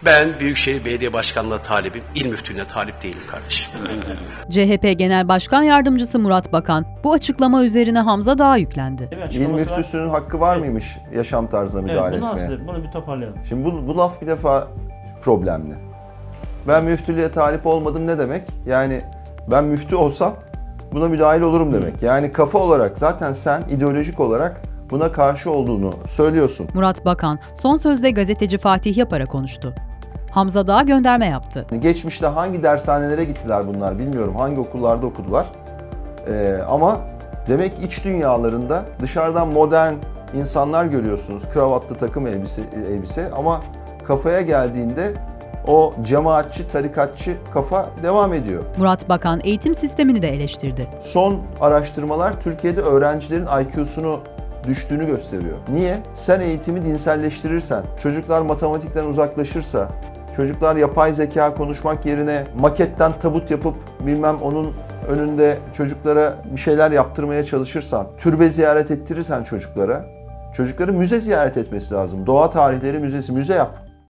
Ben Büyükşehir Belediye Başkanlığı talibim, il müftülüğüne talip değilim kardeşim. CHP Genel Başkan Yardımcısı Murat Bakan bu açıklama üzerine Hamza Dağ'a yüklendi. İl müftüsünün hakkı var mıymış yaşam tarzına müdahale etmeye? Bunu bir toparlayalım. Şimdi bu laf bir defa problemli. Ben müftülüğe talip olmadım ne demek? Yani ben müftü olsam buna müdahil olurum demek. Yani kafa olarak zaten sen ideolojik olarak buna karşı olduğunu söylüyorsun. Murat Bakan son sözde gazeteci Fatih Yapar'a konuştu. Hamza Dağ'a gönderme yaptı. Geçmişte hangi dershanelere gittiler bunlar bilmiyorum. Hangi okullarda okudular. Ama demek iç dünyalarında dışarıdan modern insanlar görüyorsunuz. Kravatlı takım elbise ama kafaya geldiğinde o cemaatçi, tarikatçı kafa devam ediyor. Murat Bakan eğitim sistemini de eleştirdi. Son araştırmalar Türkiye'de öğrencilerin IQ'sunu düştüğünü gösteriyor. Niye? Sen eğitimi dinselleştirirsen, çocuklar matematikten uzaklaşırsa, çocuklar yapay zeka konuşmak yerine maketten tabut yapıp bilmem onun önünde çocuklara bir şeyler yaptırmaya çalışırsan, türbe ziyaret ettirirsen çocuklara, çocukların müze ziyaret etmesi lazım. Doğa Tarihleri Müzesi, müze yap.